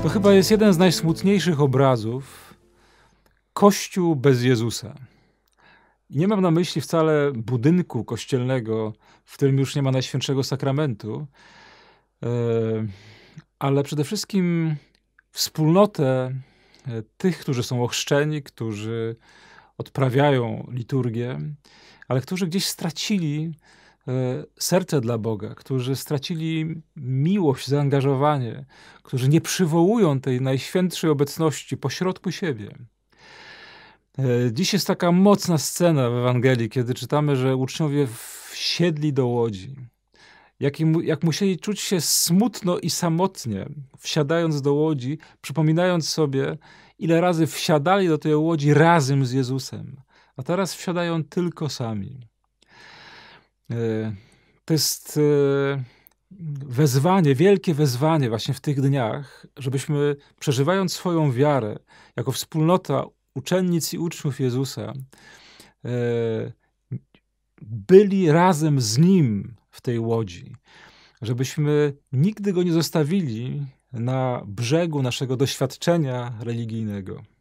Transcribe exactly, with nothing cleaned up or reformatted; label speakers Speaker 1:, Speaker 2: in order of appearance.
Speaker 1: To chyba jest jeden z najsmutniejszych obrazów. Kościół bez Jezusa. I nie mam na myśli wcale budynku kościelnego, w którym już nie ma Najświętszego Sakramentu, ale przede wszystkim wspólnotę tych, którzy są ochrzczeni, którzy odprawiają liturgię, ale którzy gdzieś stracili serce dla Boga, którzy stracili miłość, zaangażowanie, którzy nie przywołują tej najświętszej obecności pośrodku siebie. Dziś jest taka mocna scena w Ewangelii, kiedy czytamy, że uczniowie wsiedli do łodzi. Jak, im, jak musieli czuć się smutno i samotnie, wsiadając do łodzi, przypominając sobie, ile razy wsiadali do tej łodzi razem z Jezusem, a teraz wsiadają tylko sami. To jest wezwanie, wielkie wezwanie właśnie w tych dniach, żebyśmy przeżywając swoją wiarę jako wspólnota uczennic i uczniów Jezusa, byli razem z Nim w tej łodzi. Żebyśmy nigdy Go nie zostawili na brzegu naszego doświadczenia religijnego.